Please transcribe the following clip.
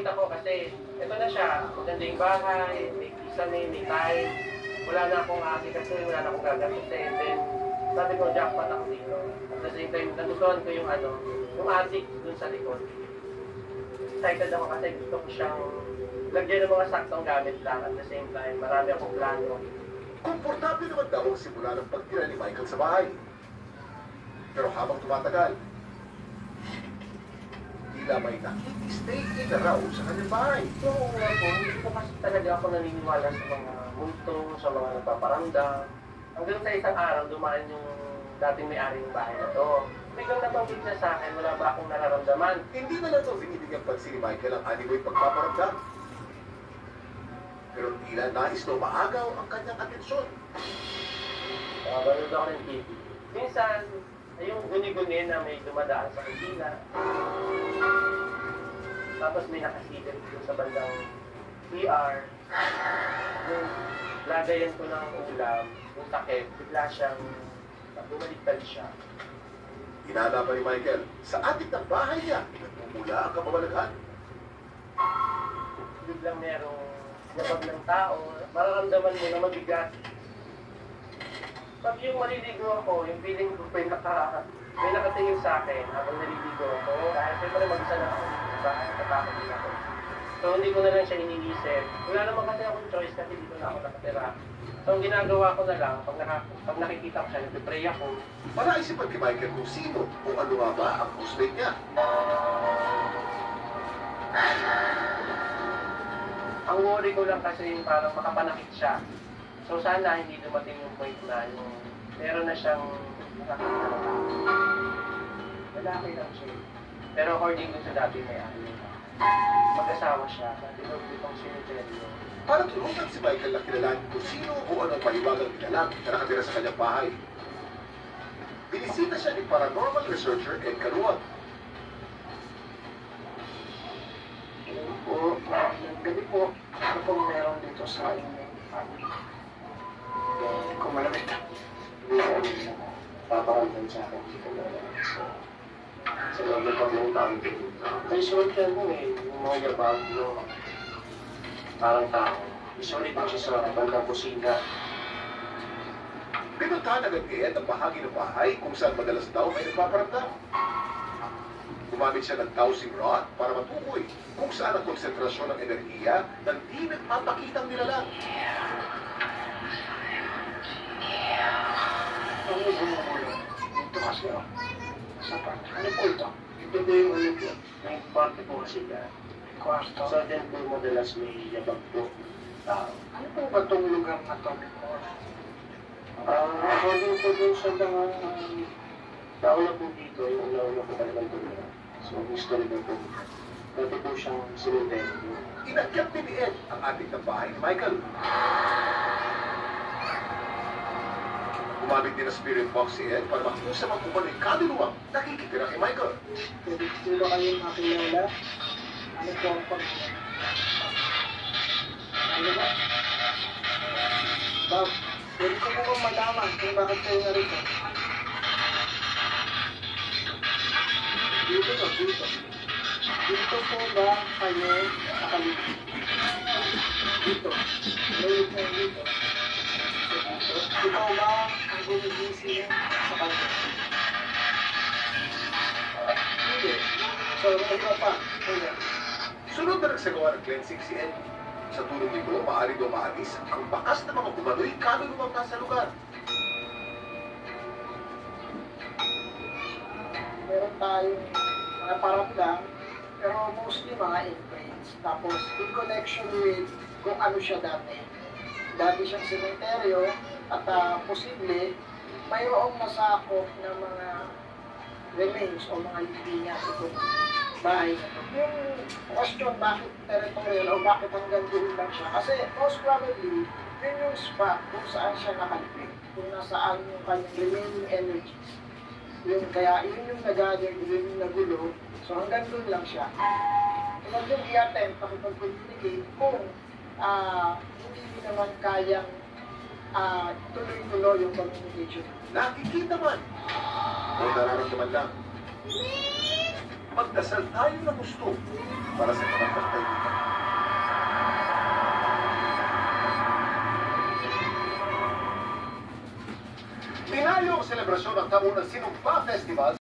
nakita ko kasi ito na siya, maganda yung bahay, may kisame, may time. Wala na akong kasi wala na akong gagamitin. Then, sabi ko, jackpot ako dito. At the same time, nagustuhan ko yung yung attic dun sa likod. Excited ako kasi gusto ko siyang lagyan ng mga saktong gamit lang. At the same time, marami akong plano. Komportable naman daw ang simula ng pagtira ni Michael sa bahay. Pero habang tumatagal, tila may nakikistay na raw sa kanyang bahay. Oo nga po, hindi ko kasi talaga ako naniniwala sa mga multo, sa mga nagpaparamdam. Hanggang sa isang araw, dumaan yung dating may-ari ng bahay na to. Biglang nabanggit niya sa akin, wala ba akong nararamdaman? Hindi na lang ito binibigyan pansin ni Michael ang animoy pagpaparamdam. Pero tila nais na maagaw ang kanyang atensyon. Ganood ako ng TV. Minsan, yung guni-guni na may dumadaan sa kusina. Tapos may nakasilip dito sa bandang CR. Yung lagayan ko ng ulam, yung takip, bigla siyang bumaliktad siya. Hinala pa ni Michael, sa ating ng bahay niya, nagmumula ang kababalaghan. Biglang merong labag ng tao, mararamdaman mo na mabigat. Pag yung maliligo ako, yung feeling ko may nakatingin sa akin habang naliligo ako. Dahil siyempre mag-isa na ako dito sa natatakot din ako. So hindi ko na lang siya iniisip. Wala naman kasi akong choice kasi dito na ako nakatira. So ang ginagawa ko na lang, pag nakikita ko siya, nagpipray ako. Para isipan ni Michael kung sino o ano nga ba ang husband niya. Ang worry ko lang kasi yung parang makapanakit siya. So sana hindi dumating yung point na yung meron na siyang nakakita na tao. Lalaki lang siya. Pero according to sa dati may mag-asawa siya. Dati daw itong sinuteryo. Para tulungan si Michael na kilalanin kung sino o anong paliwagang nilalang na nakatira sa kanyang bahay. Binisita siya ni paranormal researcher Ed Caruag. Gabi po, ano pong meron dito sa inyong family? Kung malamit, hindi ko alam sa paparamdam sa akin dito na sa loob ng pagmutang dito. Visual ka mo yung mga yabag, yung parang tao. Visually pa siya sa bandang kusina. Pinuntahan agad ni Ed ang bahagi ng bahay kung saan madalas daw may nagpaparamdam. Gumamit siya ng dowsing rod para matukoy kung saan ang konsentrasyon ng enerhiya ng di nagpapakitang nilalang. Ano yung bumubulo? Ito kasi o. Sa parte. Ano po ito? Ito po yung ano po. May parte po kasi ka. Kwarto. So then po madalas may yabag po. Ano po ba itong lugar na ito before? According po dun sa mga nauna po dito, yung nauna po talagang tumira. So history na po. Dati po siyang sinuteryo. Inakyat din ni Ed ang ating ng bahay ni Michael. Gumamit din ang spirit box si Ed para makiusap ang kumano'y kaluluwang nakikitira kay Michael. Pwede ko ba kayong makilala? Ano po ang Ano ba? Bob, pwede ko po bang malaman kung bakit kayo narito? Dito. Dito po ba kayo nakalipid? Dito. Mayroon po dito. Ikaw ba ang gumigising sa kanya? Hindi. So, ano pa? Ayan. Sunod na nagsagawa ng cleansing si Ed. Sa tulong nito, maaari daw maalis ang bakas na mga kumano'y kaluluwang nasa lugar. Meron tayong mga paramdam, pero mostly mga imprints. Tapos, in connection with kung ano siya dati. Dati siyang sementeryo at posible mayroong nasakop ng mga remains o mga lipinya itong bahay na ito. Yung question, bakit territorial o bakit hanggang doon lang siya? Kasi most probably, yun yung spot kung saan siya nakalipid. Kung nasaan yung kanyang remaining energies. Yun, kaya yun yung nag-gather, yun yung nagulo. So hanggang doon lang siya. Huwag yung i-attempt, pakipag-communicate kung hindi naman kayang tuloy-tuloy yung communication. Nakikita man o nararamdaman lang. Magdasal tayo na gusto para sa kapatid. Dinayo ang selebrasyon ng taunang Sinumpa Festival